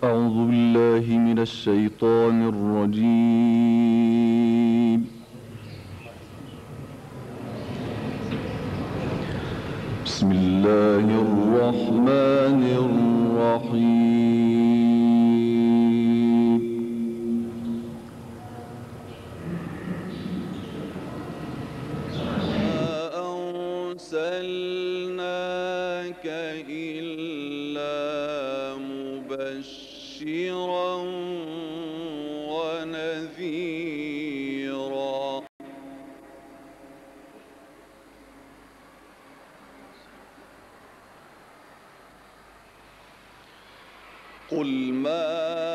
أعوذ بالله من الشيطان الرجيم. بسم الله الرحمن الرحيم. أرسلناك إلا مبشرا ونذيرا قل ما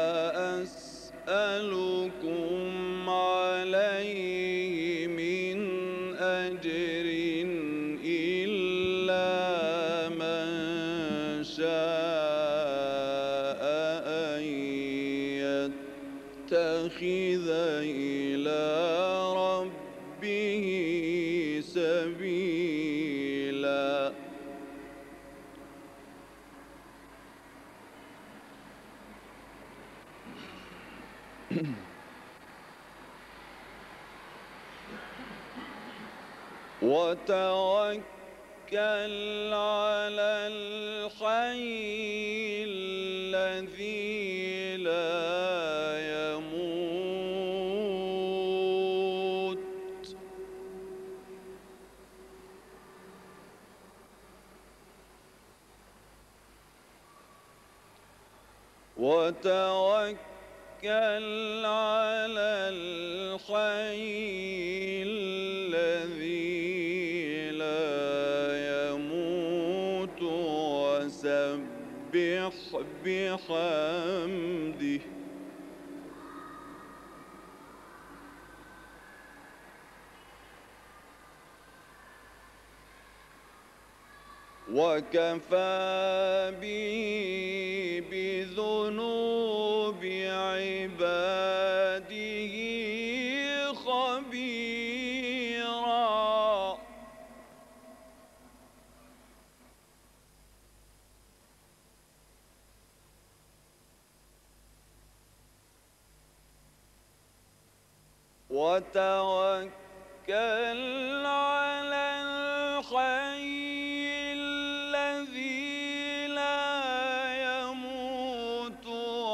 أسألكم عليه من أجر إلا من شاء أن يتخذ إلى ربه سبيلا وتوكل على الحي الذي لا يموت وتوكل على الحي الذي لا يموت وسبح بحمده وكفى به بذنوب عباده خبيرا وتوكل على الحي الذي لا يموت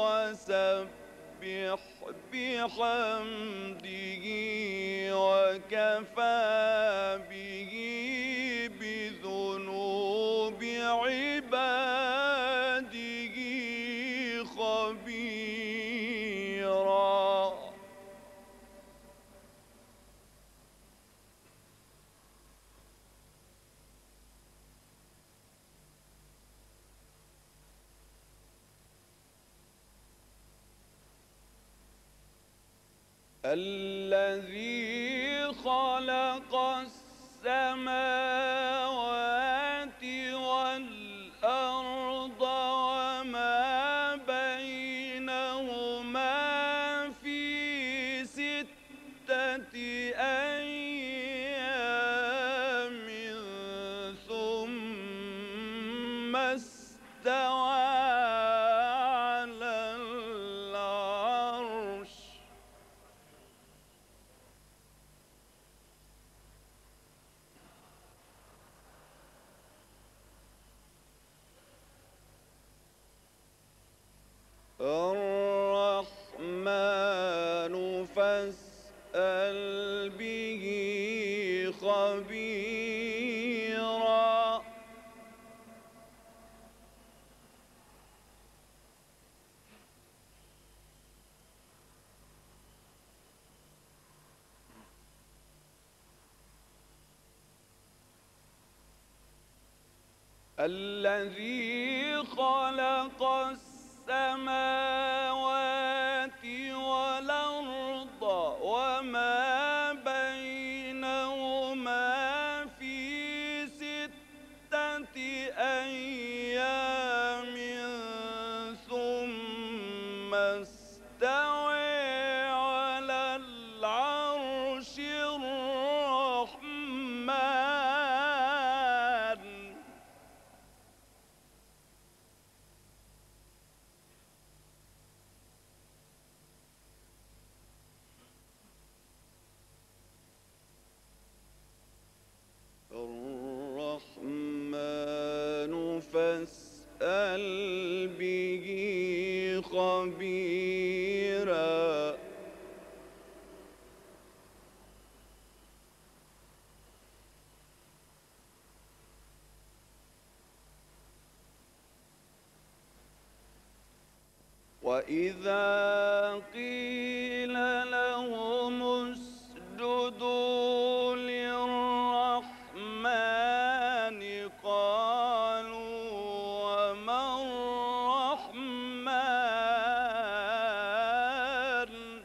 وسبح بحمده وكفى به بذنوب عباده خبيرا الذي خلق السماوات والأرض وما بينهما في 6 أيام ثم استوى على العرش الرحمن فاسأل به خبيرا الذي خلق السماوات والأرض وما بينهما في 6 أيام ثم استوى على العرش الرحمن به خبيرا وإذا قيل لهم اسجدوا للرحمن قالوا وما الرحمن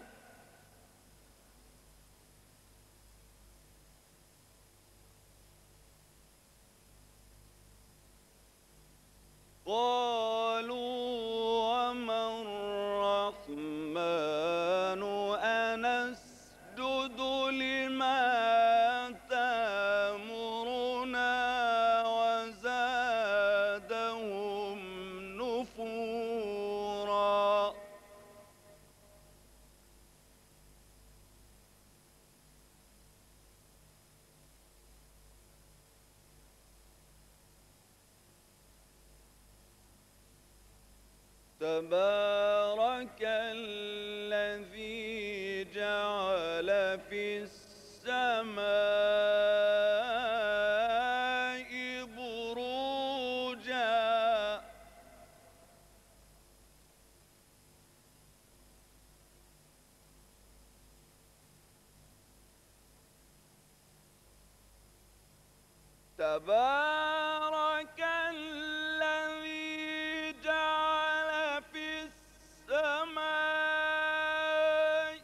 قالوا أنسجد لما تأمرنا وزادهم نفورا تبارك الذي جعل في السماء بروجا تبارك الذي جعل في السماء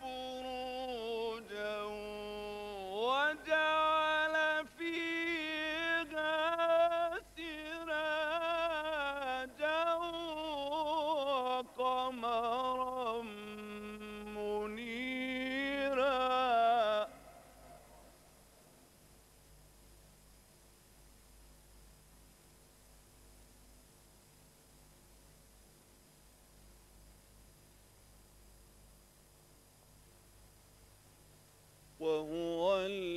بروجا وجعل فيها سراجا وقمرا منيرا وهو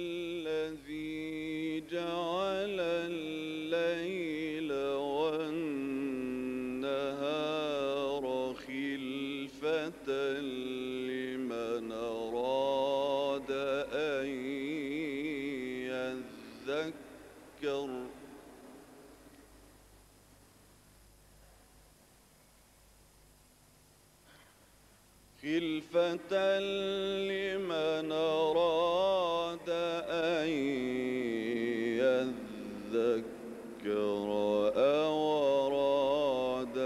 الذي جعل الليل والنهار خلفة لمن أراد أن يذكر لمن أراد أن يذكر أو أراد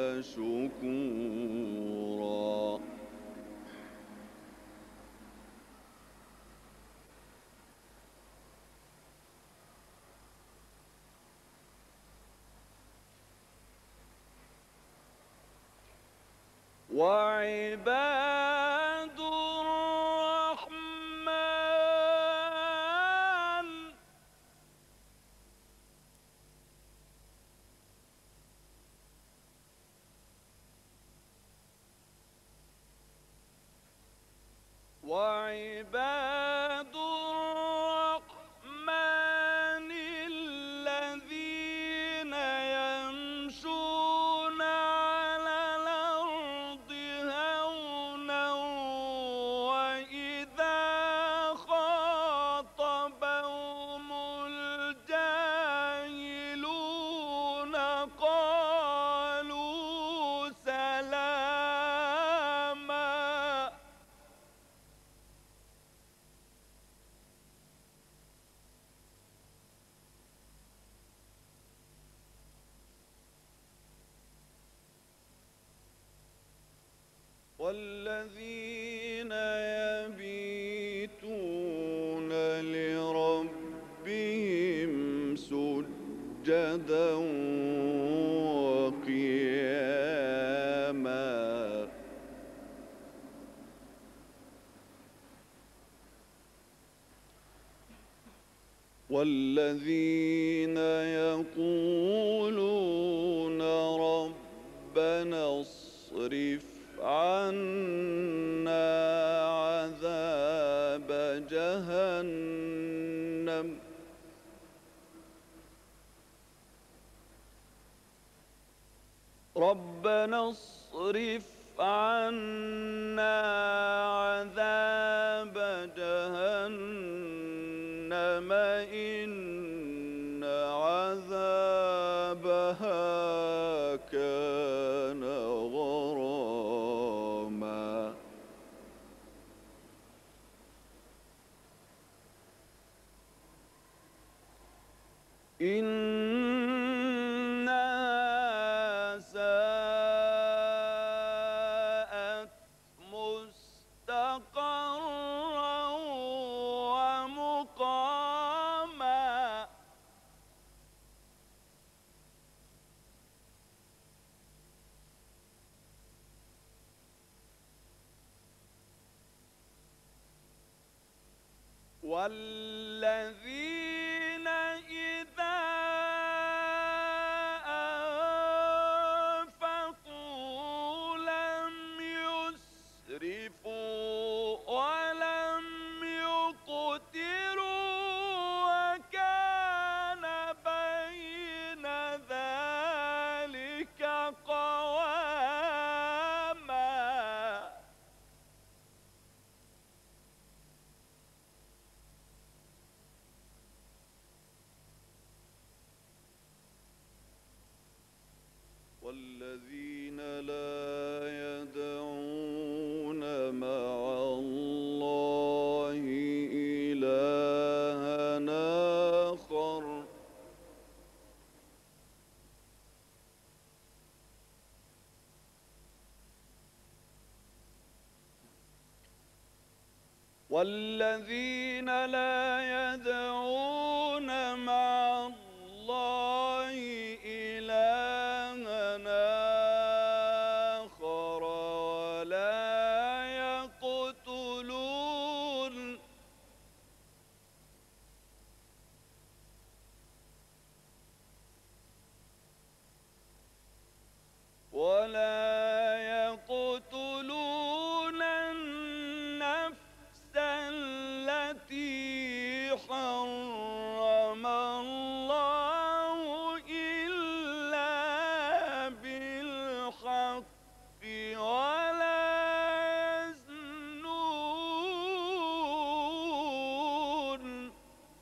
شكورا وعباد الرحمن الذين يمشون على الأرض هونا وإذا خاطبهم الجاهلون قالوا سلاما والذين يبيتون لربهم سجدا وقياما والذين يقولون ربنا اصرف عنا عذاب جهنم ربنا اصرف عنا عذاب جهنم إن عذابها كان غراما إنها ساءت مستقرا ومقاما والذين إذا أنفقوا لم يسرفوا ولم يقتروا وكان بين ذلك قواما والذين لا يدعون مع الله إلها آخر والذين لا يدعون مع الله إلها آخر ولا يقتلون النفس التي حرم الله إلا بالحق ولا يزنون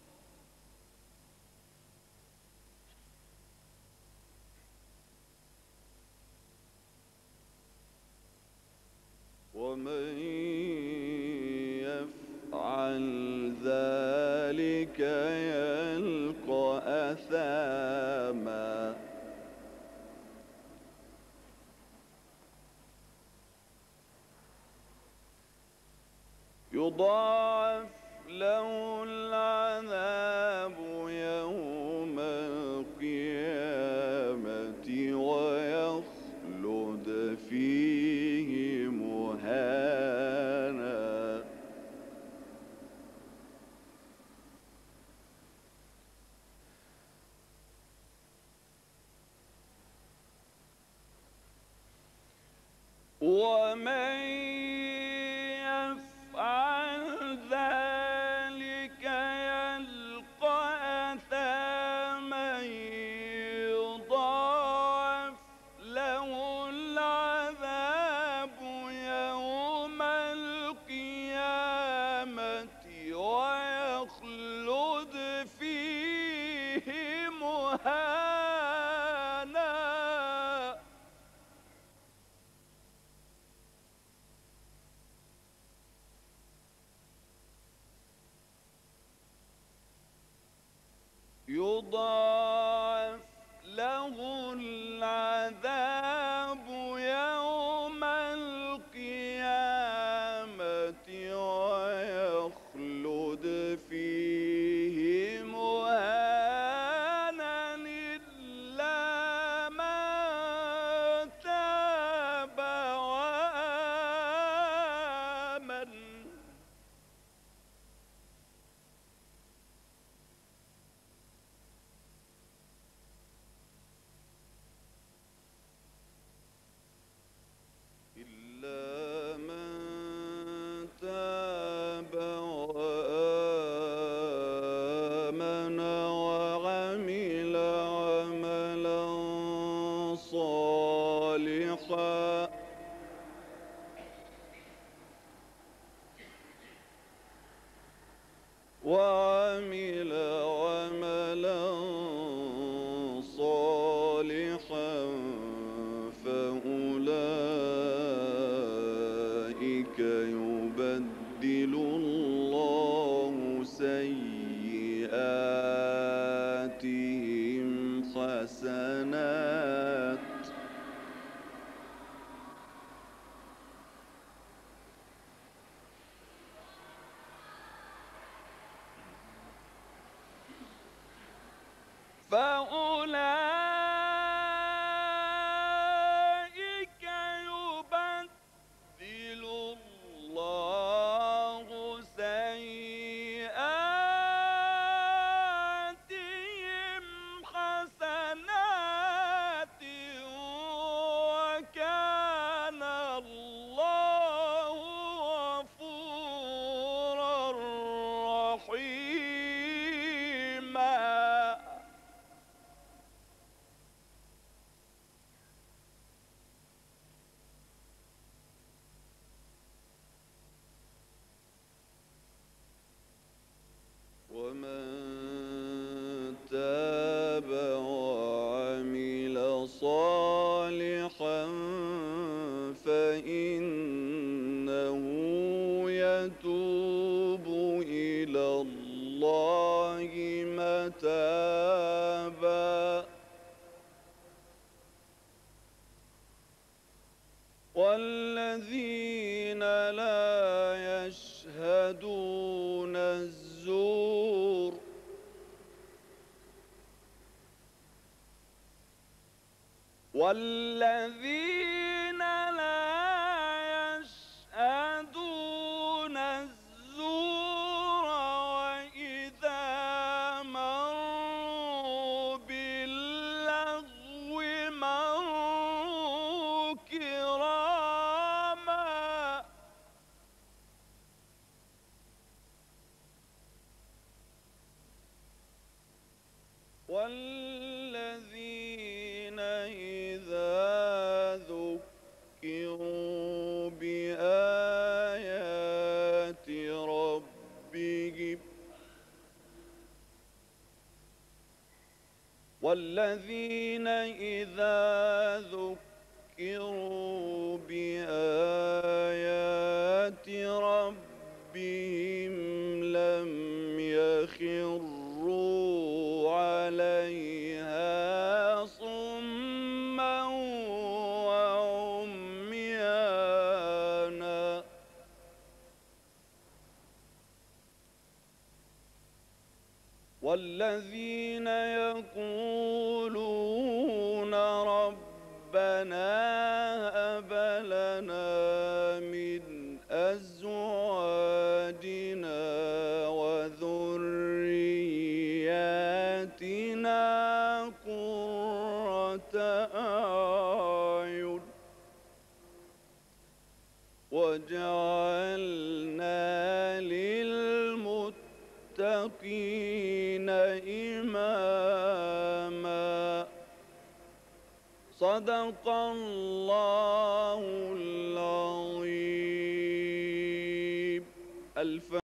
ومن يفعل ذلك يلقى أثاما يضاعف له العذاب يوم القيامة ويخلد فيه مهانا ومن يفعل ذلك يلقى أثاما يضاعف له العذاب يوم القيامة ويخلد فيه مهانا. يبدل الله سيئاتهم حسنات فأولئك يبدل الله سيئاتهم حسنات وكان الله غفورا رحيما. ومن تاب وعمل صالحا فإنه يتوب إلى الله متابا. والذين لا يشهدون الزور والذين لا يشهدون الزور وإذا مروا باللغو مروا كراما. والذين إذا ذكروا بآيات ربهم لم يخروا عليها صما وعميانا. والذين يقولون ربنا هب لنا من أزواجنا وذرياتنا قرة أعين واجعلنا للمتقين إماما. صدق الله العظيم.